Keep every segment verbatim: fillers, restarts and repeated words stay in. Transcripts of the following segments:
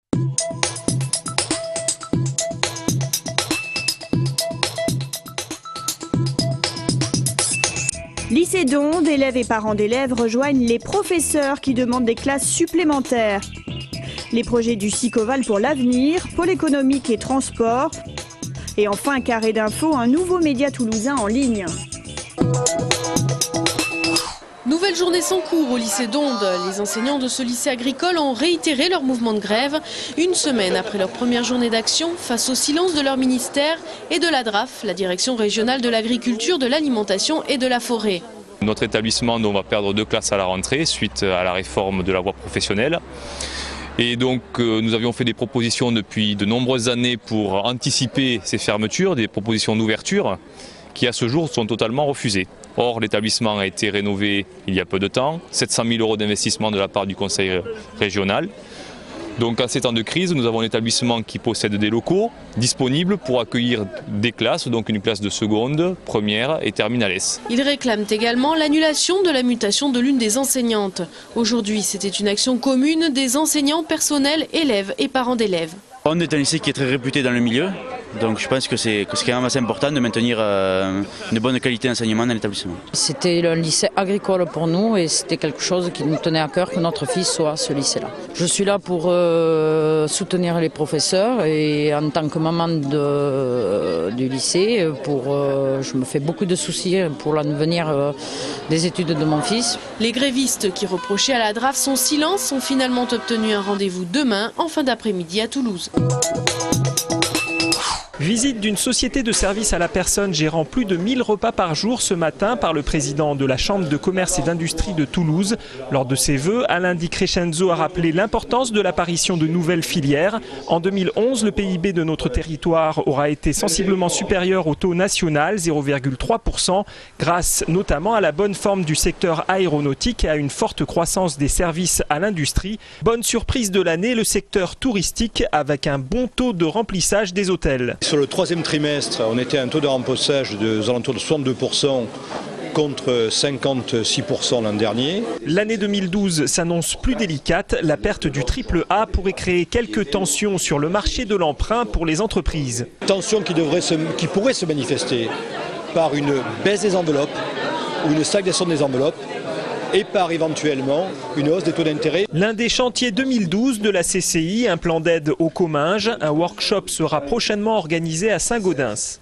Lycée d'Onde, élèves et parents d'élèves rejoignent les professeurs qui demandent des classes supplémentaires. Les projets du SICOVAL pour l'avenir, pôle économique et transport. Et enfin, Carré d'info, un nouveau média toulousain en ligne. Nouvelle journée sans cours au lycée d'Onde. Les enseignants de ce lycée agricole ont réitéré leur mouvement de grève une semaine après leur première journée d'action face au silence de leur ministère et de la D R A F, la direction régionale de l'agriculture, de l'alimentation et de la forêt. Notre établissement donc, va perdre deux classes à la rentrée suite à la réforme de la voie professionnelle. Et donc euh, nous avions fait des propositions depuis de nombreuses années pour anticiper ces fermetures, des propositions d'ouverture qui à ce jour sont totalement refusées. Or l'établissement a été rénové il y a peu de temps, sept cent mille euros d'investissement de la part du conseil régional. Donc en ces temps de crise, nous avons un établissement qui possède des locaux disponibles pour accueillir des classes, donc une classe de seconde, première et terminale S. Ils réclament également l'annulation de la mutation de l'une des enseignantes. Aujourd'hui, c'était une action commune des enseignants, personnels, élèves et parents d'élèves. On est un lycée qui est très réputé dans le milieu, donc je pense que c'est quand même assez important de maintenir euh, une bonne qualité d'enseignement dans l'établissement. C'était un lycée agricole pour nous et c'était quelque chose qui nous tenait à cœur que notre fils soit à ce lycée-là. Je suis là pour euh, soutenir les professeurs et en tant que maman de, du lycée, pour, euh, je me fais beaucoup de soucis pour l'avenir euh, des études de mon fils. Les grévistes qui reprochaient à la D R A F son silence ont finalement obtenu un rendez-vous demain en fin d'après-midi à Toulouse. Visite d'une société de services à la personne gérant plus de mille repas par jour ce matin par le président de la Chambre de commerce et d'industrie de Toulouse. Lors de ses vœux, Alain Di Crescenzo a rappelé l'importance de l'apparition de nouvelles filières. En deux mille onze, le P I B de notre territoire aura été sensiblement supérieur au taux national, zéro virgule trois pour cent, grâce notamment à la bonne forme du secteur aéronautique et à une forte croissance des services à l'industrie. Bonne surprise de l'année, le secteur touristique avec un bon taux de remplissage des hôtels. Sur le troisième trimestre, on était à un taux de remplissage de, aux alentours de soixante-deux pour cent contre cinquante-six pour cent l'an dernier. L'année deux mille douze s'annonce plus délicate. La perte du triple A pourrait créer quelques tensions sur le marché de l'emprunt pour les entreprises. Tensions qui, devraient se, qui pourraient se manifester par une baisse des enveloppes ou une stagnation des enveloppes et par éventuellement une hausse des taux d'intérêt. L'un des chantiers deux mille douze de la C C I, un plan d'aide aux Comminges. Un workshop sera prochainement organisé à Saint-Gaudens.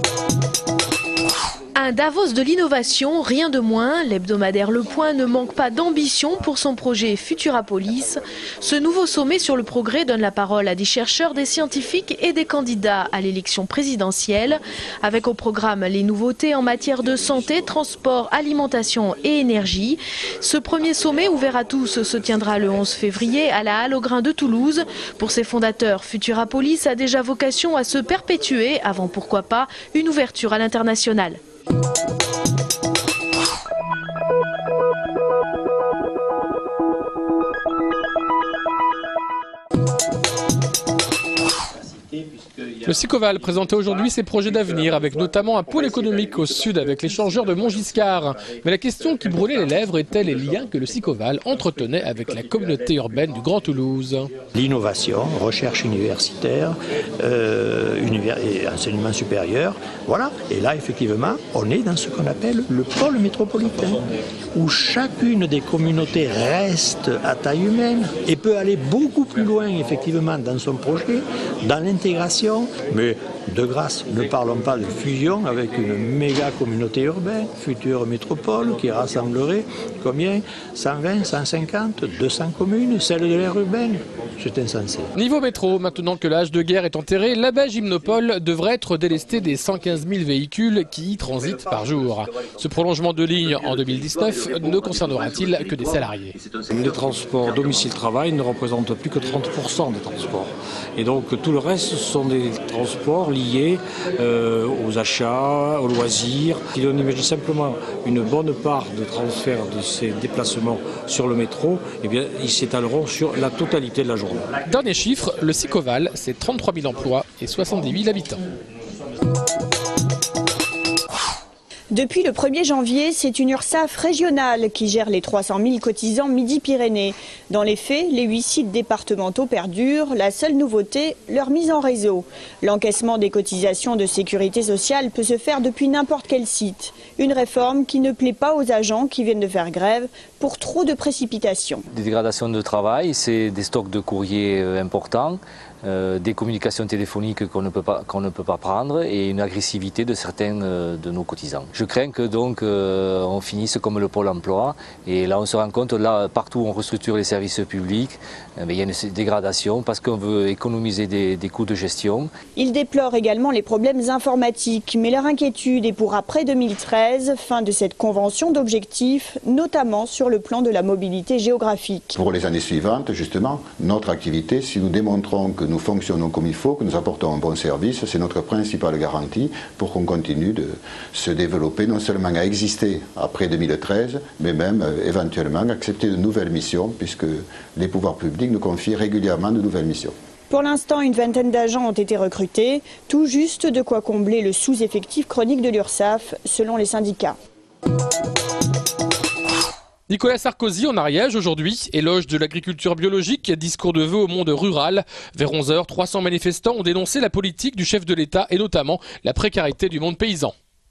Un Davos de l'innovation, rien de moins. L'hebdomadaire Le Point ne manque pas d'ambition pour son projet Futurapolis. Ce nouveau sommet sur le progrès donne la parole à des chercheurs, des scientifiques et des candidats à l'élection présidentielle. Avec au programme les nouveautés en matière de santé, transport, alimentation et énergie. Ce premier sommet ouvert à tous se tiendra le onze février à la Halle aux Grains de Toulouse. Pour ses fondateurs, Futurapolis a déjà vocation à se perpétuer avant pourquoi pas une ouverture à l'international. Le SICOVAL présentait aujourd'hui ses projets d'avenir avec notamment un pôle économique au sud avec l'échangeur de Montgiscard. Mais la question qui brûlait les lèvres était les liens que le SICOVAL entretenait avec la communauté urbaine du Grand Toulouse. L'innovation, recherche universitaire, euh, univers et enseignement supérieur, voilà. Et là, effectivement, on est dans ce qu'on appelle le pôle métropolitain, où chacune des communautés reste à taille humaine et peut aller beaucoup plus loin, effectivement, dans son projet, dans l'intégration. Mais de grâce, ne parlons pas de fusion avec une méga communauté urbaine, future métropole, qui rassemblerait combien? cent vingt, cent cinquante, deux cents communes, celle de l'aire urbaine. C'est insensé. Niveau métro, maintenant que l'âge de guerre est enterré, la baie Gymnopole devrait être délestée des cent quinze mille véhicules qui y transitent par jour. Ce prolongement de ligne en deux mille dix-neuf ne concernera-t-il que des salariés? Les transports domicile-travail ne représentent plus que trente pour cent des transports. Et donc tout le reste sont des transports liés euh, aux achats, aux loisirs. Si on imagine simplement une bonne part de transfert de ces déplacements sur le métro, eh bien, ils s'étaleront sur la totalité de la journée. Dernier chiffre, le SICOVAL, c'est trente-trois mille emplois et soixante-dix mille habitants. Depuis le premier janvier, c'est une URSSAF régionale qui gère les trois cent mille cotisants Midi-Pyrénées. Dans les faits, les huit sites départementaux perdurent. La seule nouveauté, leur mise en réseau. L'encaissement des cotisations de sécurité sociale peut se faire depuis n'importe quel site. Une réforme qui ne plaît pas aux agents qui viennent de faire grève pour trop de précipitations. Des dégradations de travail, c'est des stocks de courriers importants. Euh, des communications téléphoniques qu'on ne peut pas, qu'on ne peut pas prendre et une agressivité de certains euh, de nos cotisants. Je crains que donc euh, on finisse comme le Pôle emploi et là on se rend compte, là partout où on restructure les services publics, euh, il y a une dégradation parce qu'on veut économiser des, des coûts de gestion. Ils déplorent également les problèmes informatiques, mais leur inquiétude est pour après deux mille treize, fin de cette convention d'objectifs, notamment sur le plan de la mobilité géographique. Pour les années suivantes, justement, notre activité, si nous démontrons que nous fonctionnons comme il faut, que nous apportons un bon service, c'est notre principale garantie pour qu'on continue de se développer, non seulement à exister après deux mille treize, mais même euh, éventuellement accepter de nouvelles missions, puisque les pouvoirs publics nous confient régulièrement de nouvelles missions. Pour l'instant, une vingtaine d'agents ont été recrutés, tout juste de quoi combler le sous-effectif chronique de l'URSSAF, selon les syndicats. Nicolas Sarkozy en Ariège aujourd'hui, éloge de l'agriculture biologique, discours de vœux au monde rural. Vers onze heures, trois cents manifestants ont dénoncé la politique du chef de l'État et notamment la précarité du monde paysan.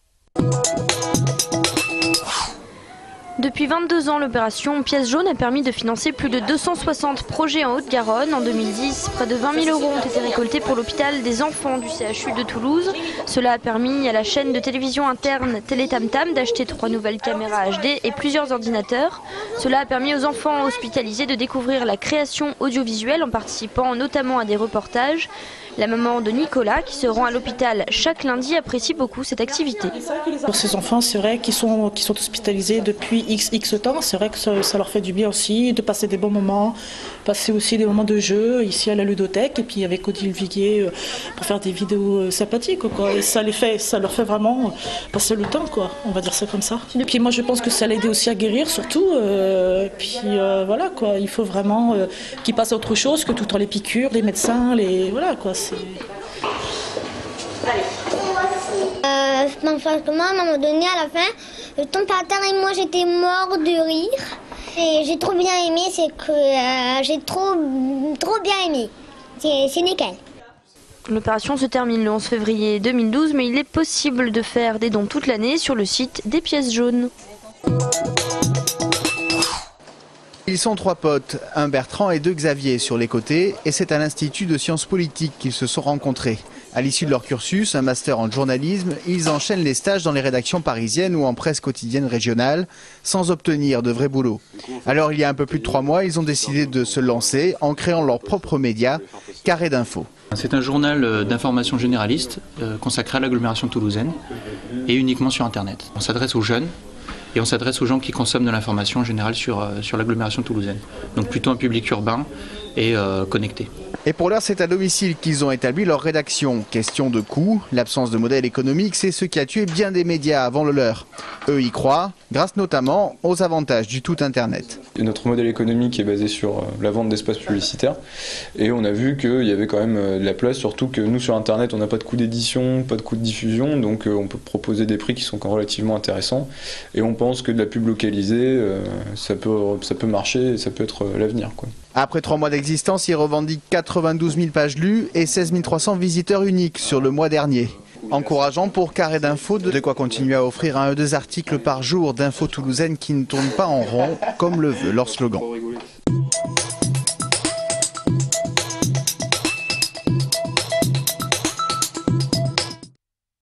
Depuis vingt-deux ans, l'opération Pièce jaune a permis de financer plus de deux cent soixante projets en Haute-Garonne. En deux mille dix, près de vingt mille euros ont été récoltés pour l'hôpital des enfants du C H U de Toulouse. Cela a permis à la chaîne de télévision interne Télé Tam Tam d'acheter trois nouvelles caméras H D et plusieurs ordinateurs. Cela a permis aux enfants hospitalisés de découvrir la création audiovisuelle en participant notamment à des reportages. La maman de Nicolas, qui se rend à l'hôpital chaque lundi, apprécie beaucoup cette activité. Pour ces enfants, c'est vrai qu'ils sont, qu'ils sont hospitalisés depuis X, X temps. C'est vrai que ça, ça leur fait du bien aussi de passer des bons moments, passer aussi des moments de jeu ici à la ludothèque et puis avec Odile Viguier pour faire des vidéos sympathiques, quoi. Et ça, les fait, ça leur fait vraiment passer le temps, quoi. On va dire ça comme ça. Et puis moi, je pense que ça l'aide aussi à guérir, surtout. Euh, puis euh, voilà, quoi. Il faut vraiment euh, qu'ils passent à autre chose que tout le temps les piqûres, les médecins, les voilà, quoi. Euh, à un moment donné, à la fin, je tombe par terre et moi j'étais mort de rire. Et j'ai trop bien aimé, c'est que euh, j'ai trop, trop bien aimé. C'est nickel. L'opération se termine le onze février deux mille douze, mais il est possible de faire des dons toute l'année sur le site des Pièces jaunes. Ils sont trois potes, un Bertrand et deux Xavier sur les côtés, et c'est à l'Institut de sciences politiques qu'ils se sont rencontrés. À l'issue de leur cursus, un master en journalisme, ils enchaînent les stages dans les rédactions parisiennes ou en presse quotidienne régionale, sans obtenir de vrai boulot. Alors il y a un peu plus de trois mois, ils ont décidé de se lancer en créant leur propre média, Carré d'info. C'est un journal d'information généraliste euh, consacré à l'agglomération toulousaine et uniquement sur Internet. On s'adresse aux jeunes. Et on s'adresse aux gens qui consomment de l'information en général sur, euh, sur l'agglomération toulousaine. Donc plutôt un public urbain et euh, connecté. Et pour l'heure, c'est à domicile qu'ils ont établi leur rédaction. Question de coût, l'absence de modèle économique, c'est ce qui a tué bien des médias avant le leur. Eux y croient, grâce notamment aux avantages du tout Internet. Notre modèle économique est basé sur la vente d'espaces publicitaires. Et on a vu qu'il y avait quand même de la place, surtout que nous sur Internet, on n'a pas de coût d'édition, pas de coût de diffusion. Donc on peut proposer des prix qui sont quand même relativement intéressants. Et on pense que de la pub localisée, ça peut, ça peut marcher et ça peut être l'avenir, quoi. Après trois mois d'existence, ils revendiquent quatre-vingt-douze mille pages lues et seize mille trois cents visiteurs uniques sur le mois dernier. Encourageant pour Carré d'info, de quoi continuer à offrir un à deux articles par jour d'infos toulousaines qui ne tournent pas en rond, comme le veut leur slogan.